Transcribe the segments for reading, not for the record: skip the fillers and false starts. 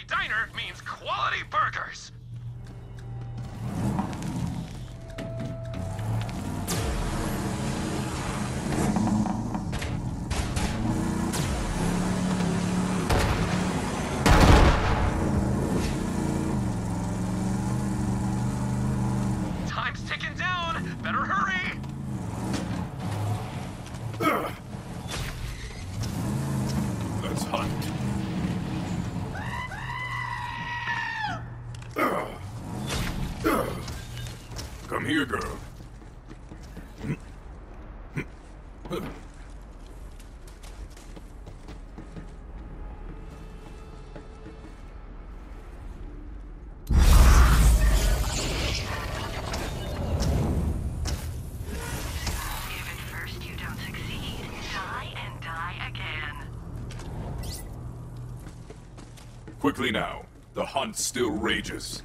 diner means quality burgers. Time's ticking down. Better hurry. Let's hunt. Come here, girl. Quickly now. The hunt still rages.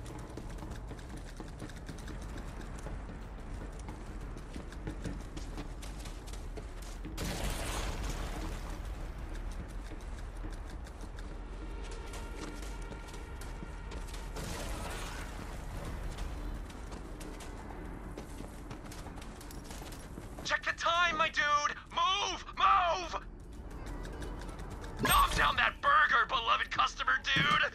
Check the time, my dude! Move! Move! Knock down that burger, beloved customer, dude!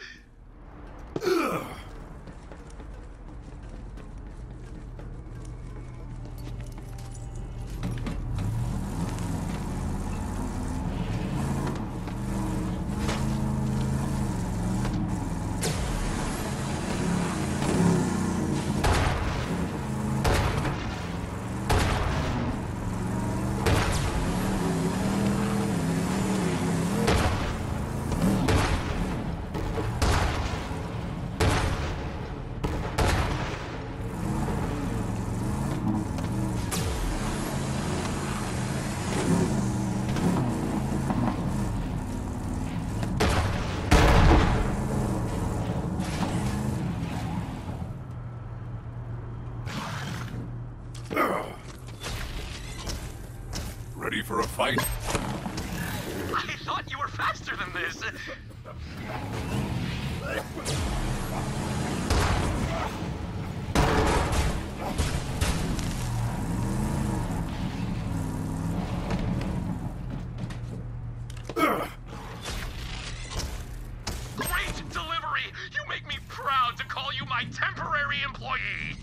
Ready for a fight? I thought you were faster than this. Great delivery! You make me proud to call you my temporary employee.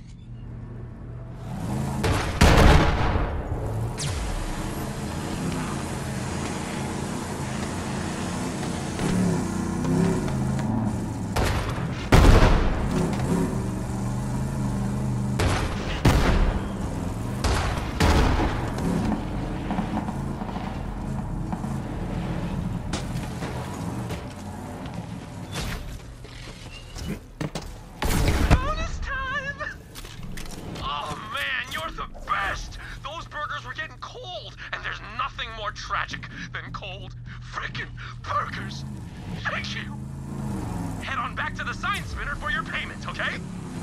Tragic than cold freaking burgers. Thank you. Head on back to the sign spinner for your payment, okay?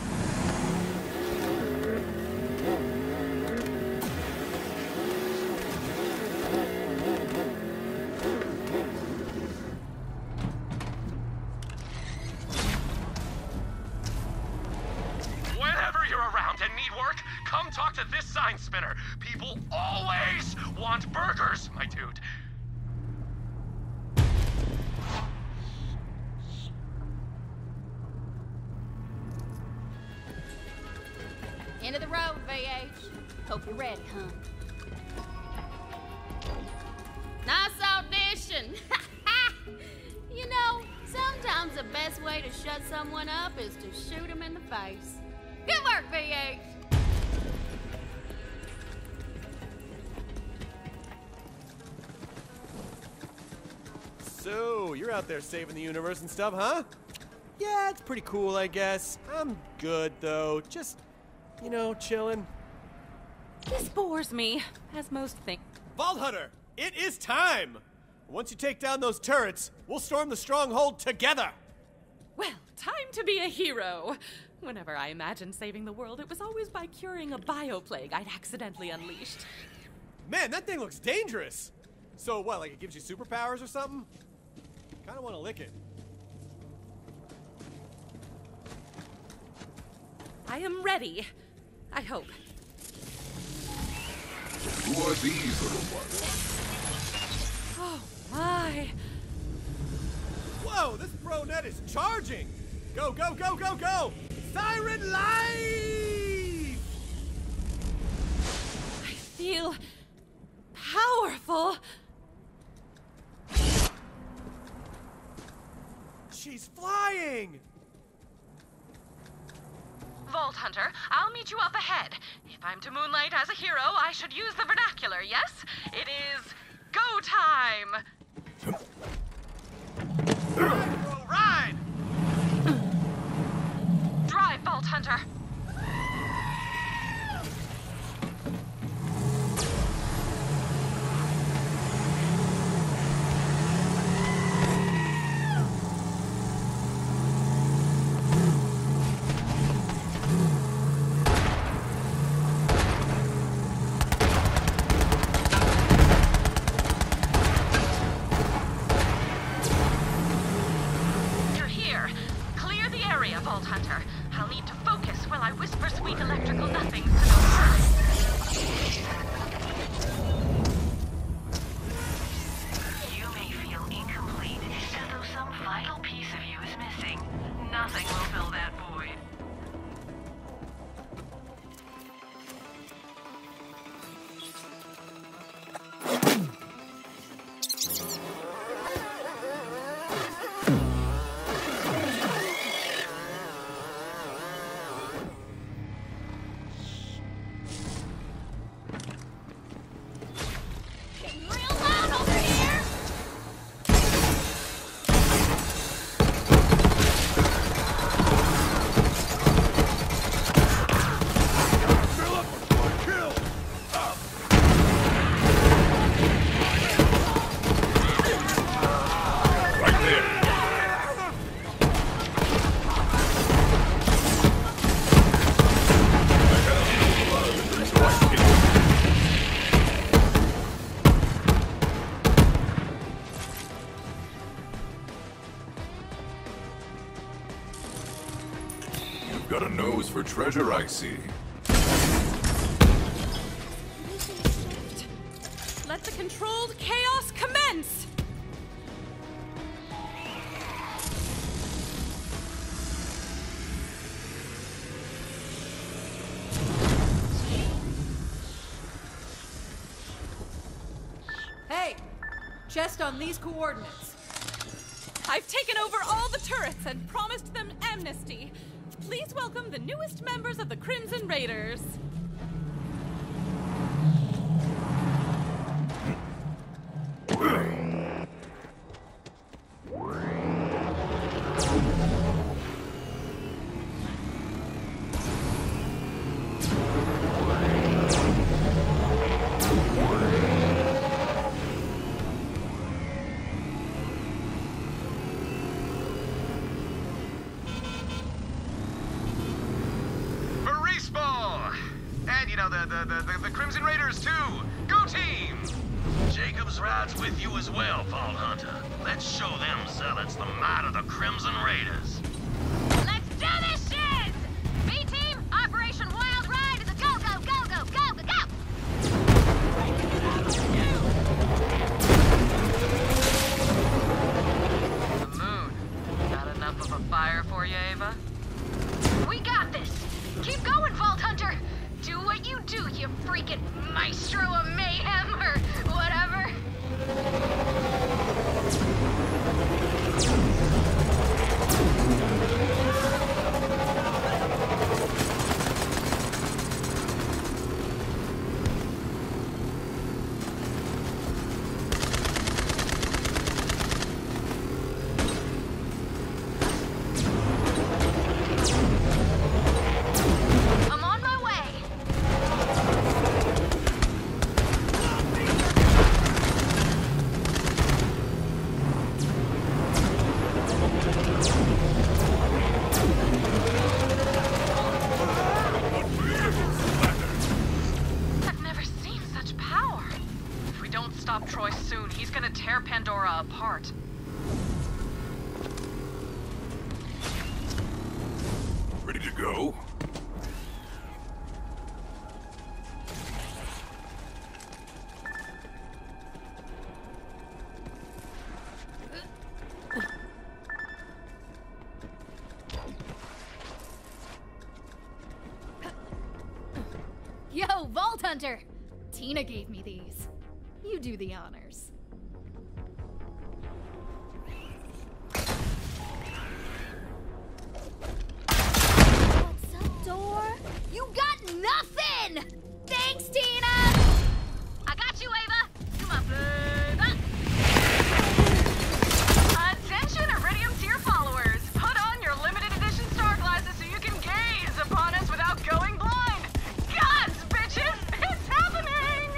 Whenever you're around and need work, come talk to this sign spinner. People always want burgers, my dude. End of the road, VH. Hope you're ready, huh? Nice audition. You know, sometimes the best way to shut someone up is to shoot them in the face. Good work, VH. So, you're out there saving the universe and stuff, huh? Yeah, it's pretty cool, I guess. I'm good, though. Just, you know, chilling. This bores me, as most think. Vault Hunter, it is time! Once you take down those turrets, we'll storm the stronghold together! Well, time to be a hero. Whenever I imagined saving the world, it was always by curing a bioplague I'd accidentally unleashed. Man, that thing looks dangerous! So what, like it gives you superpowers or something? Kinda wanna lick it. am ready. I hope. Who are these little ones? Oh, my. Whoa, this bronet is charging! Go, go, go, go, go! Siren life! I feel powerful. She's flying! Vault Hunter, I'll meet you up ahead. If I'm to moonlight as a hero, I should use the vernacular, yes? It is go time! Ride! Drive, Vault Hunter. You're here. Clear the area, Vault Hunter. I'll need to focus while I whisper sweet electrical nothings to those birds. You may feel incomplete, as though some vital piece of you is missing. Nothing will fill that void. Getting real loud over here! Right there. You've got a nose for treasure, I see. Let the controlled chaos commence! Hey! Chest on these coordinates. I've taken over all the turrets and promised them amnesty. Please welcome the newest members of the Crimson Raiders. Respawn! And, you know, the Crimson Raiders, too! Go team! Jacobs rides with you as well, Vault Hunter. Let's show them zealots the might of the Crimson Raiders. Let's do this shit! B-Team, Operation Wild Ride is a go, go, go, go, go, go, go! The moon. Not enough of a fire for you, Ava? We got this! Keep going, Vault Hunter! Do what you do, you freaking Maestro of Mayhem, or whatever! I'm on my way! I've never seen such power. If we don't stop Troy soon, he's gonna tear Pandora apart. Ready to go? Yo, Vault Hunter! Tina gave me these. You do the honors. What's up, door? You got nothing! Thanks, Tina! I got you, Ava! You my baby! Attention, Iridium tier followers! Put on your limited edition star glasses so you can gaze upon us without going blind! Gods, bitches! It's happening!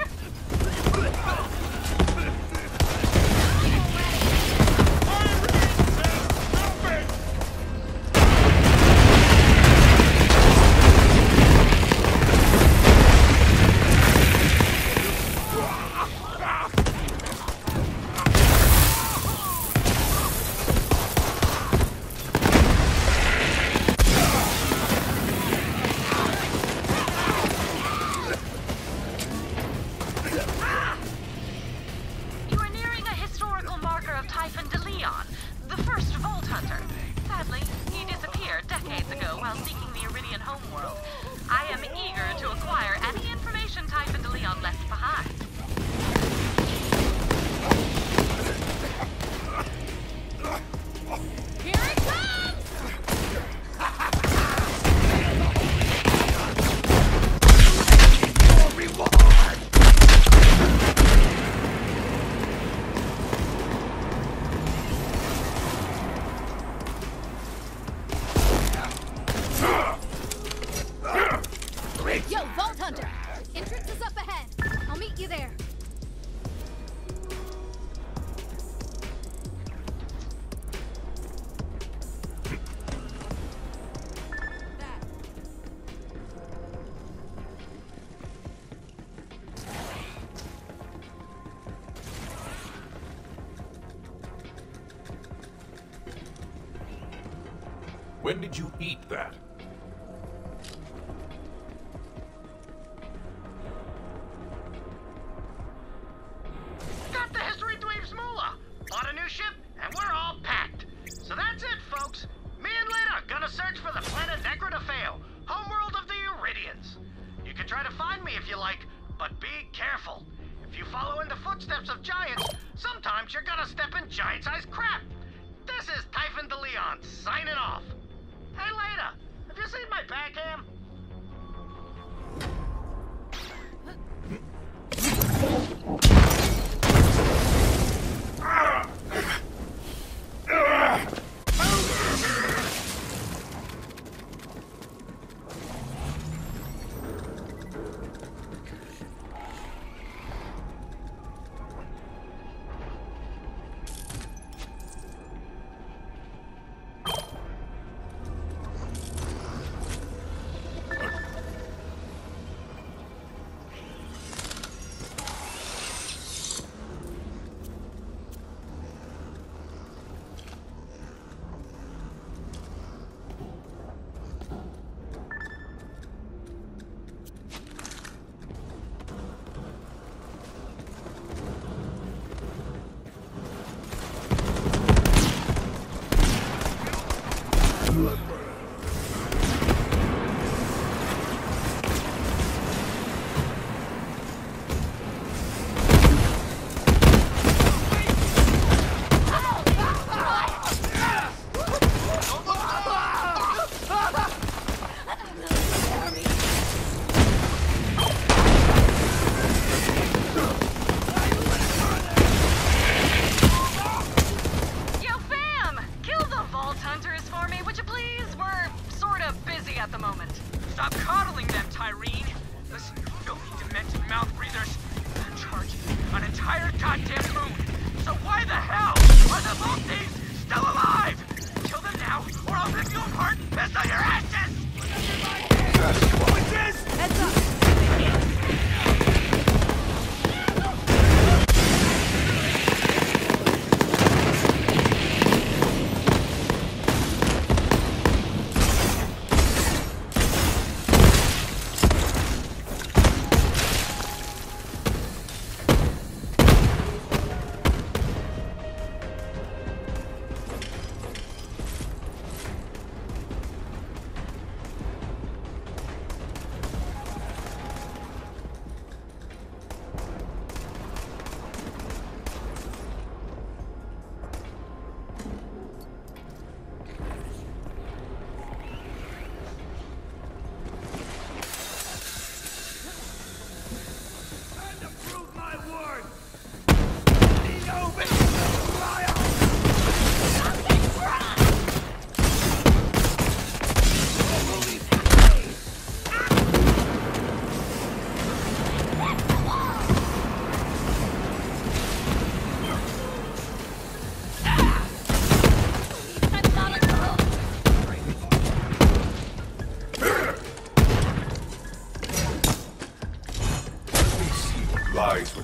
You are nearing a historical marker of Typhon de Leon, the first Vault Hunter. Sadly, he disappeared decades ago while seeking the Iridian homeworld. I am eager to acquire any information Typhon de Leon left behind. Here it comes! Yo, Vault Hunter! Entrance is up ahead. I'll meet you there. When did you eat that? Got the history dweebs moolah. Bought a new ship, and we're all packed. So that's it, folks. Me and Lena gonna search for the planet Necro to Fail, homeworld of the Iridians. You can try to find me if you like, but be careful. If you follow in the footsteps of giants, sometimes you're gonna step in giant-sized crap. This is Typhon de Leon, signing off. Hey, Lena, have you seen my backhand?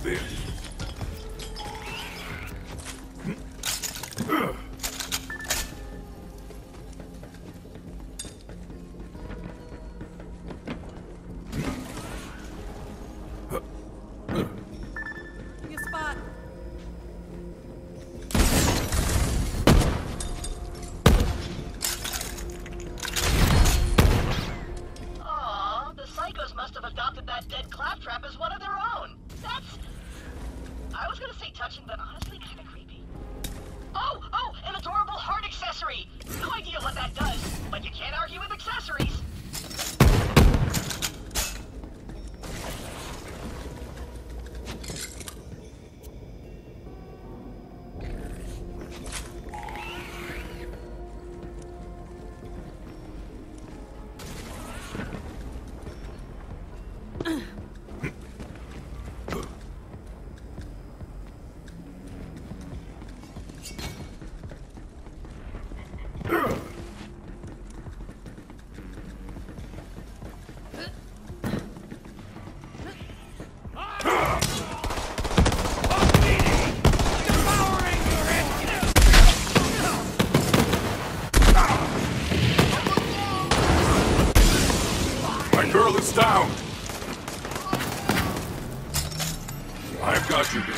this. Give me a spot. Aw, the psychos must have adopted that dead claptrap as one of their own. That's... I was gonna say touching, but honestly kinda creepy. Oh, an adorable heart accessory! No idea what that does, but you can't argue with accessories. My girl is down. I've got you.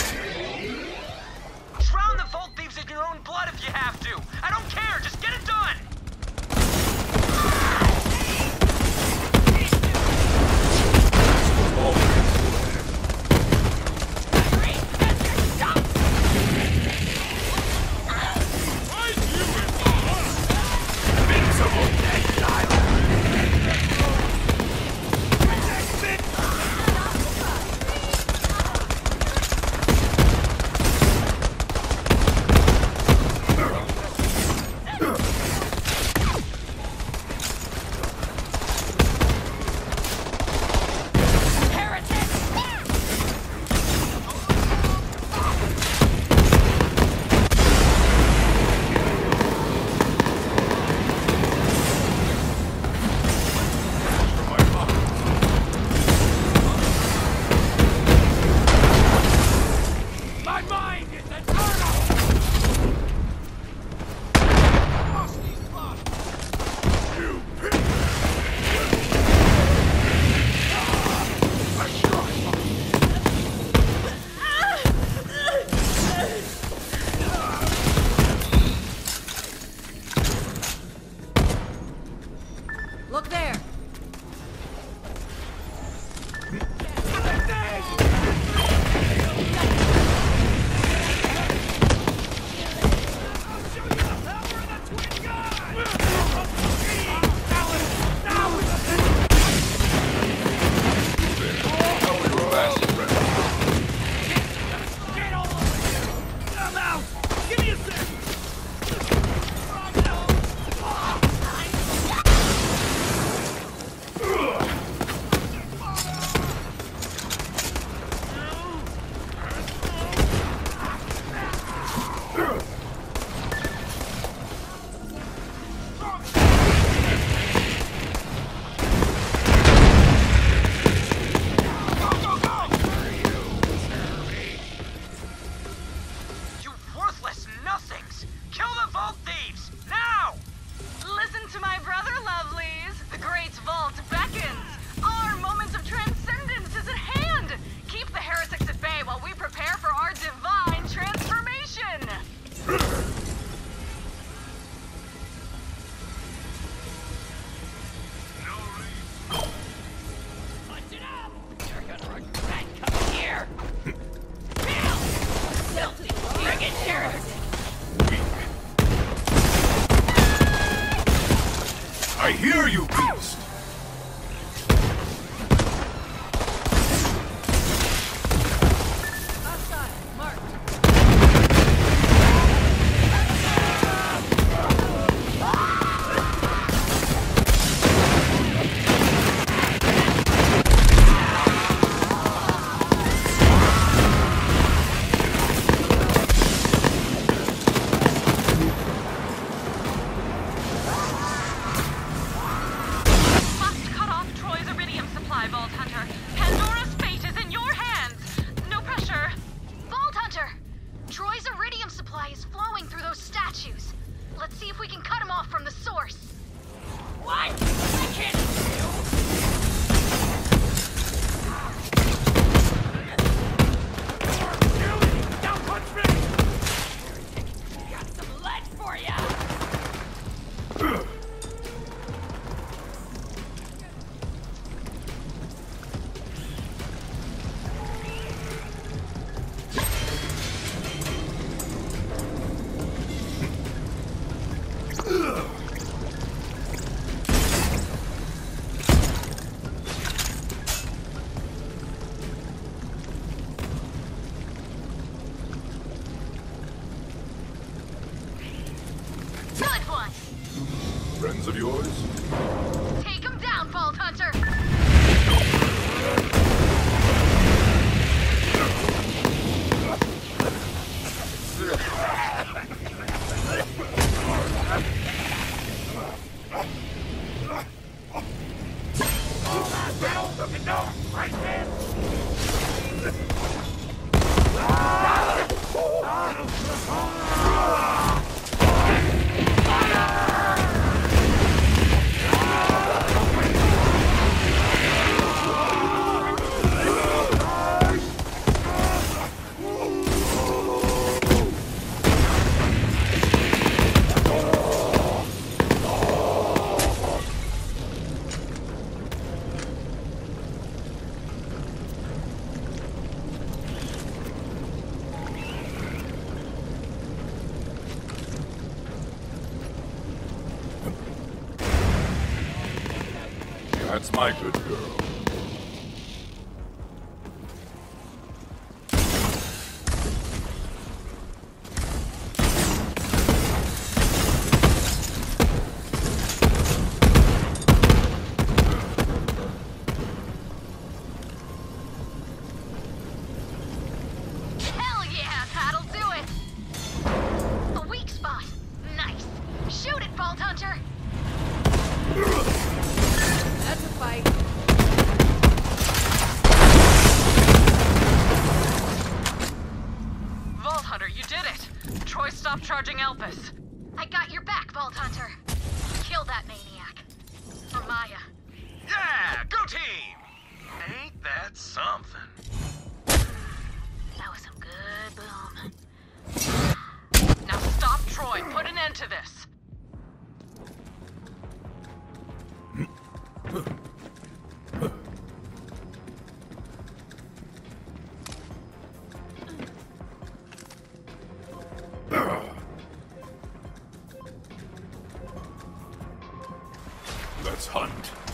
Drown the Vault Thieves in your own blood if you have to. I don't care, just get it done! Look there. I hear you, beast! Outside. Marked. Friends of yours? Take him down, Vault Hunter! That's my good girl. Hell yeah, that'll do it! A weak spot. Nice. Shoot it, Vault Hunter! That's a fight. Vault Hunter, you did it! Troy stopped charging Elpis. I got your back, Vault Hunter. Kill that maniac. For Maya. Yeah, go team! Ain't that something? That was some good boom. Now stop Troy. Put an end to this. Let's hunt.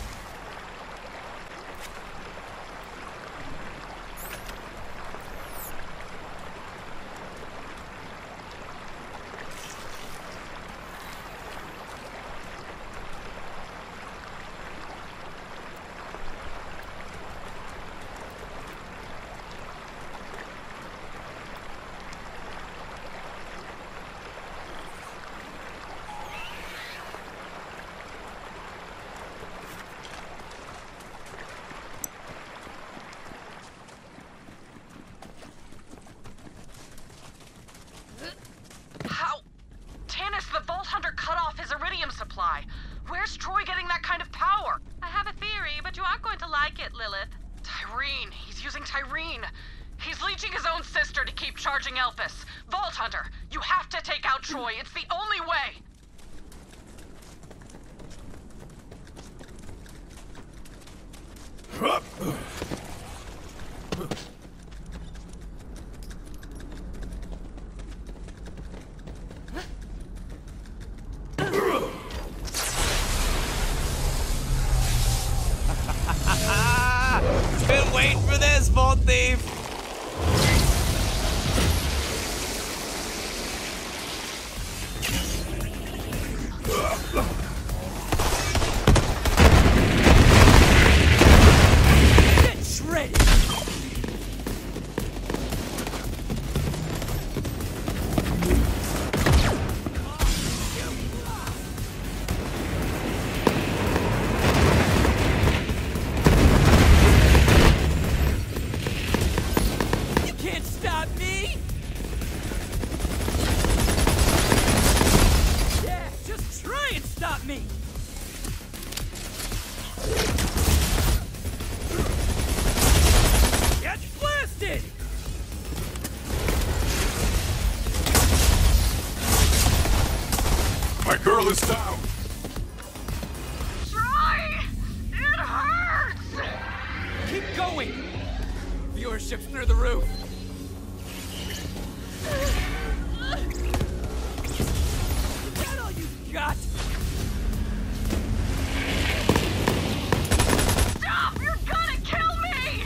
How? Tannis, the Vault Hunter cut off his iridium supply. Where's Troy getting that kind of power? I have a theory, but you aren't going to like it, Lilith. Tyreen. He's using Tyreen. He's leeching his own sister to keep charging Elpis. Vault Hunter, you have to take out Troy. It's the only way. Been waiting for this, Vault Thief! Get shredded! You can't stop me! Yeah, just try and stop me! Get blasted! My girl is down. Troy! It hurts! Keep going! Viewership's through the roof. Is that all you got? Stop! You're gonna kill me!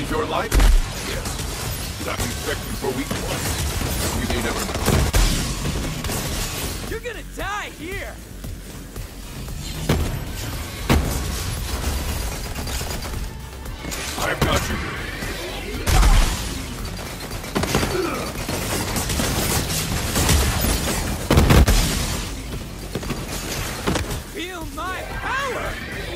Save your life? Yes. Did I infect you for weak points? You may never know. You're gonna die here! I've got you. Feel my power!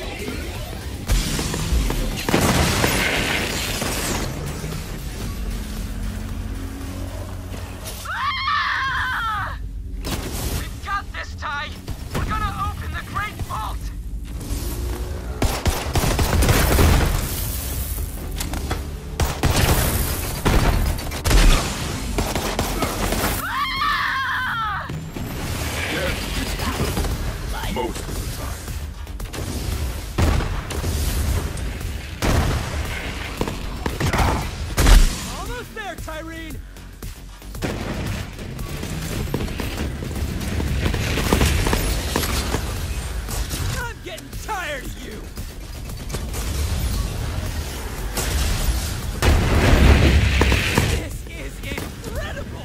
Ah! We've got this, Ty! We're gonna open the Great Vault! Ah! Most of the time. Almost there, Tyrene! I'm getting tired of you! This is incredible!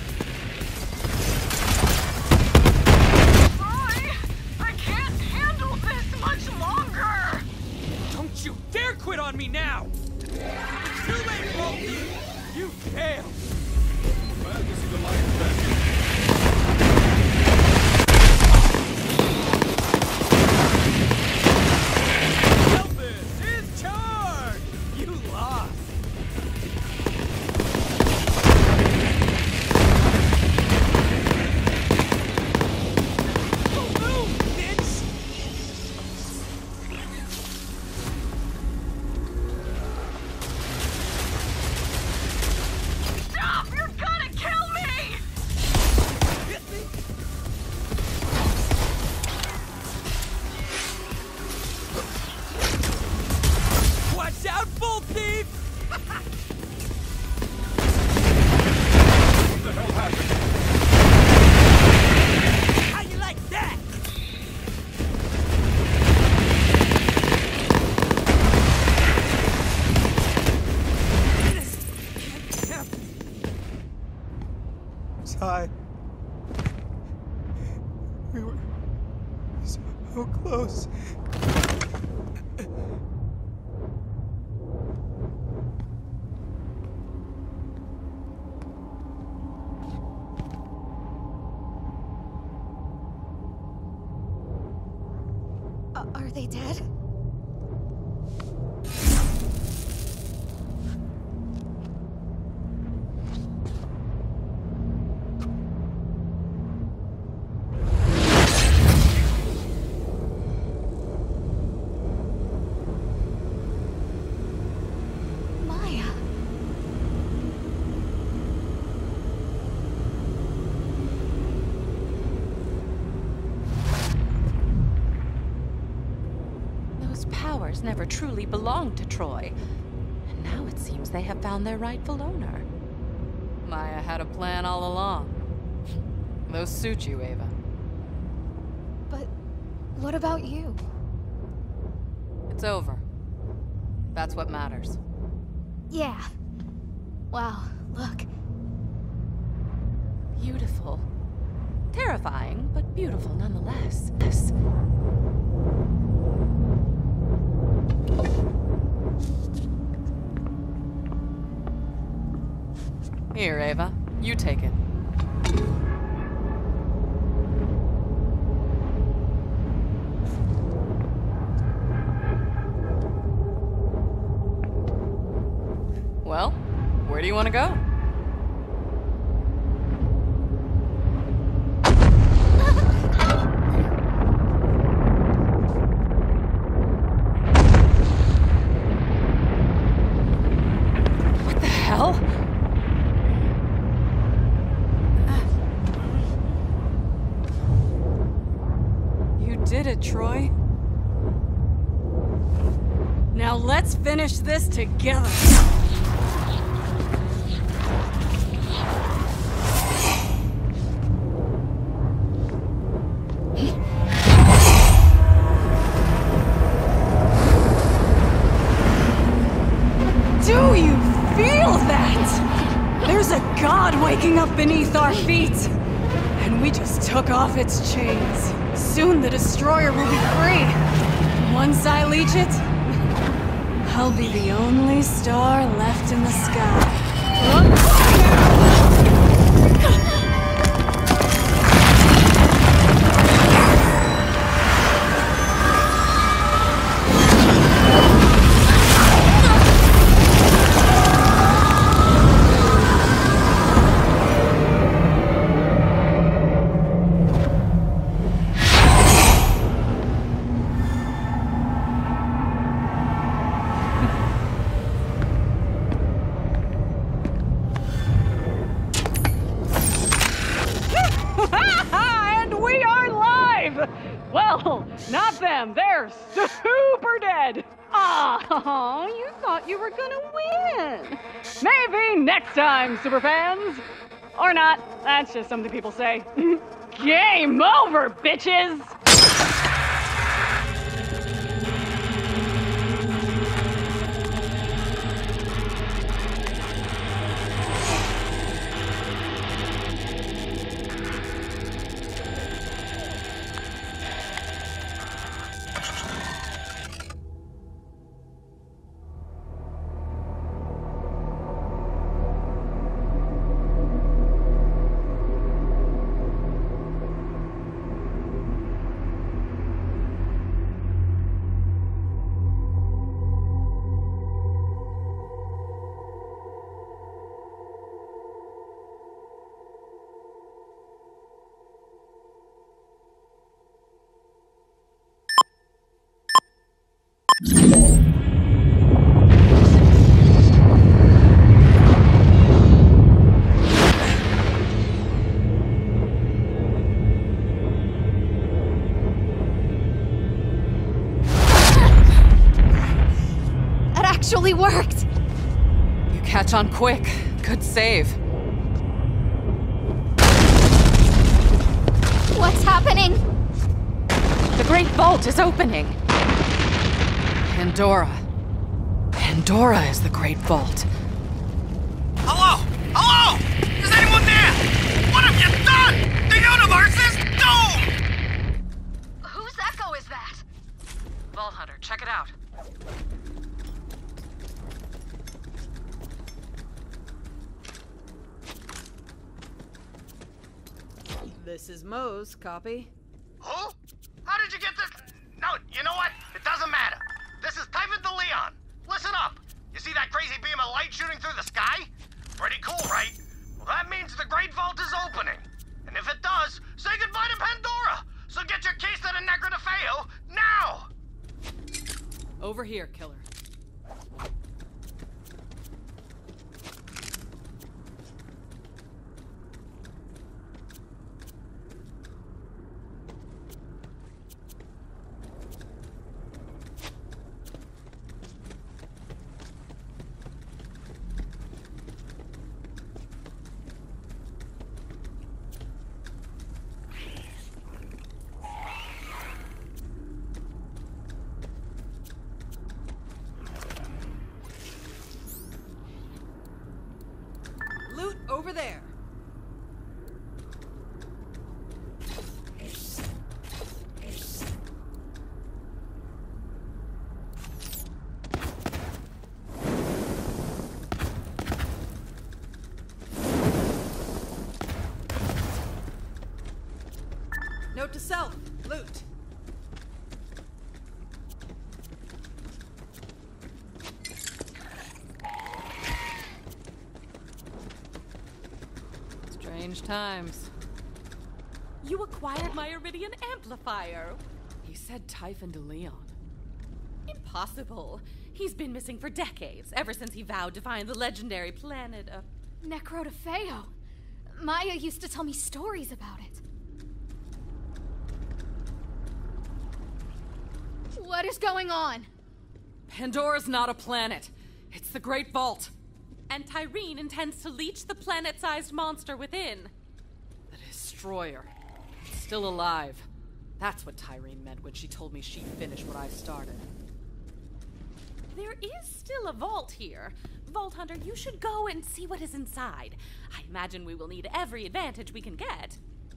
I can't handle this much longer! Don't you dare quit on me now! It's too late, Bolton! You failed! Glad to see the light back. Elvis is charged! You lost! Oh no, bitch! Stop! You're gonna kill me! Hit me! Watch out, bull thief! What the hell happened? How you like that? This can't happen. Ty. We were so close. Are they dead? Maya. Those powers never truly belonged to Troy. And now it seems they have found their rightful owner. Maya had a plan all along. Those suit you, Ava. But what about you? It's over. That's what matters. Yeah. Wow, look. Beautiful. Terrifying, but beautiful nonetheless. Yes. Here, Ava. You take it. Well, where do you want to go? What the hell? You did it, Troy. Now let's finish this together. Do God waking up beneath our feet! And we just took off its chains. Soon the destroyer will be free. Once I leech it, I'll be the only star left in the sky. Well, not them. They're super dead. Oh, you thought you were gonna win. Maybe next time, superfans. Or not. That's just something people say. Game over, bitches! Actually worked! You catch on quick. Good save. What's happening? The Great Vault is opening. Pandora. Pandora is the Great Vault. Hello? Hello? Is anyone there? What have you done? The universe is doomed! Whose echo is that? Vault Hunter, check it out. This is Moe's copy. Who? How did you get this? No, you know what? It doesn't matter. This is Typhon de Leon. Listen up. You see that crazy beam of light shooting through the sky? Pretty cool, right? Well, that means the Great Vault is opening. And if it does, say goodbye to Pandora. So get your case to the Necro de Feo now! Over here, killer. Loot over there. Note to self, loot. Strange times. You acquired my Iridian amplifier. He said Typhon de Leon. Impossible. He's been missing for decades, ever since he vowed to find the legendary planet of... Necro de Feo. Maya used to tell me stories about it. What is going on? Pandora's not a planet. It's the Great Vault. And Tyreen intends to leech the planet-sized monster within. The Destroyer. It's still alive. That's what Tyreen meant when she told me she'd finish what I started. There is still a vault here. Vault Hunter, you should go and see what is inside. I imagine we will need every advantage we can get.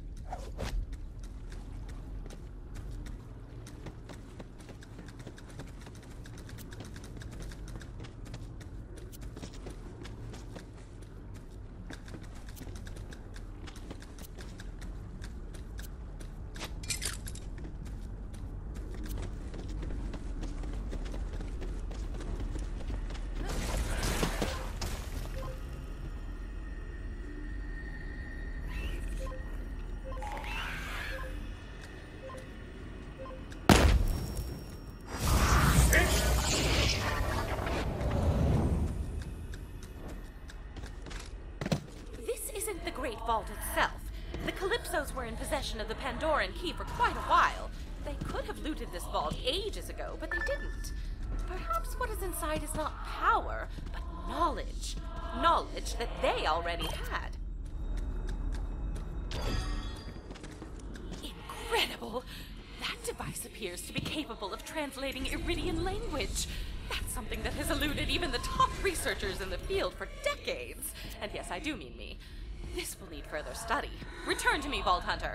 Vault itself. The Calypsos were in possession of the Pandoran key for quite a while. They could have looted this vault ages ago, but they didn't. Perhaps what is inside is not power, but knowledge. Knowledge that they already had. Incredible! That device appears to be capable of translating Iridian language. That's something that has eluded even the top researchers in the field for decades. And yes, I do mean me. This will need further study. Return to me, Vault Hunter.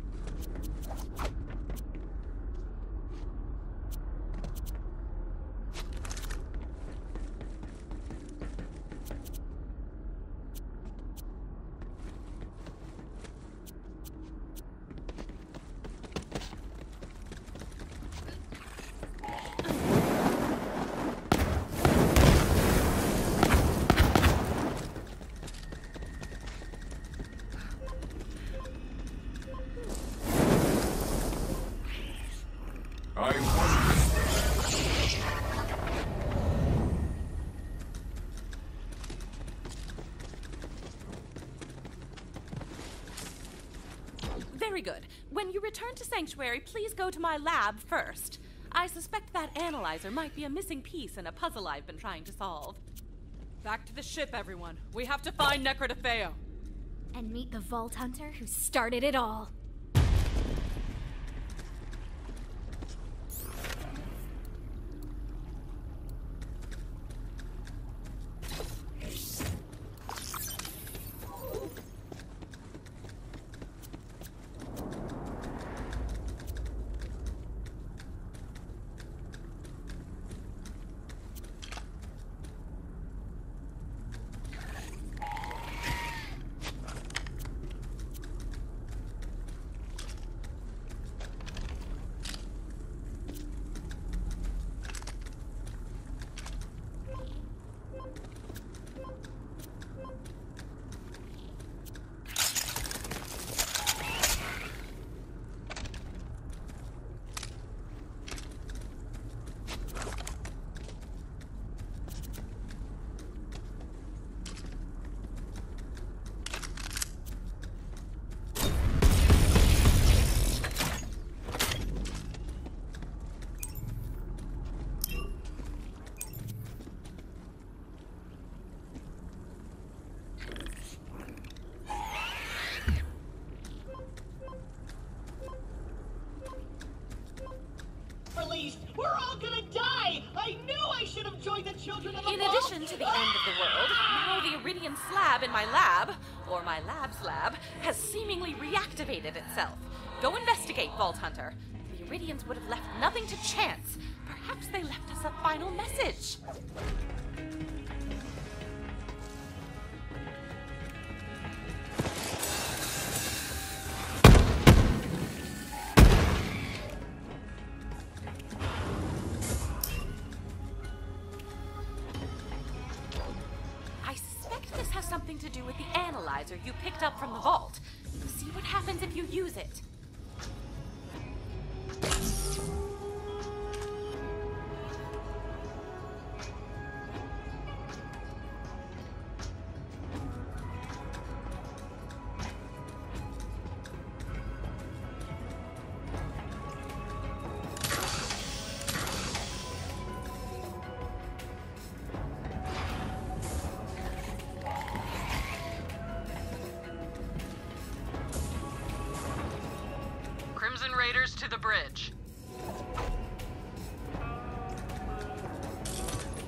Very good. When you return to Sanctuary, please go to my lab first. I suspect that analyzer might be a missing piece in a puzzle I've been trying to solve. Back to the ship, everyone. We have to find Necrodefeo. And meet the Vault Hunter who started it all. We're all gonna die! I knew I should have joined the children of the In vault. addition to the end of the world, now the Iridian slab in my lab, or my lab's lab, has seemingly reactivated itself. Go investigate, Vault Hunter. The Iridians would have left nothing to chance. Perhaps they left us a final message. Something to do with the analyzer you picked up from the vault. See what happens if you use it. Raiders to the bridge.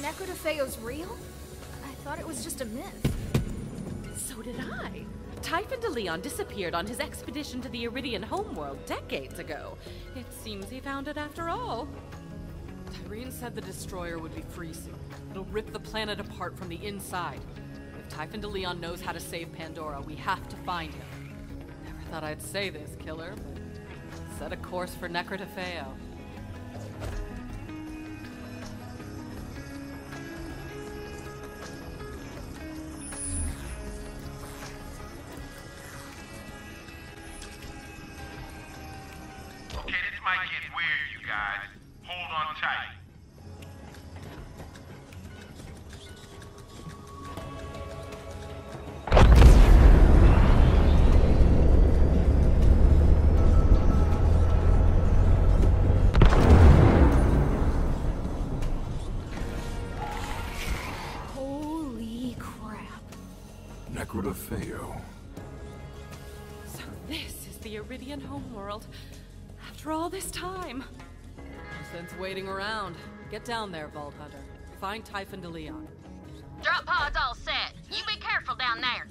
Necrodefeo's real? I thought it was just a myth. So did I. Typhon de Leon disappeared on his expedition to the Iridian homeworld decades ago. It seems he found it after all. Tyreen said the destroyer would be free soon. It'll rip the planet apart from the inside. If Typhon de Leon knows how to save Pandora, we have to find him. Never thought I'd say this, killer, but set a course for Necrodefeo. Okay, this might get weird, you guys. Hold on tight. Holy crap. Necrodefeo. So this is the Iridian homeworld. After all this time. No sense waiting around. Get down there, Vault Hunter. Find Typhon de Leon. Drop pod's all set. You be careful down there.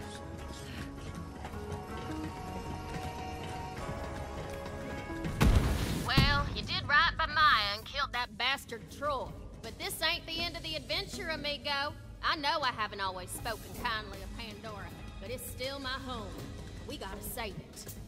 Well, you did right by Maya and killed that bastard Troy. But this ain't the end of the adventure, amigo. I know I haven't always spoken kindly of Pandora, but it's still my home. We gotta save it.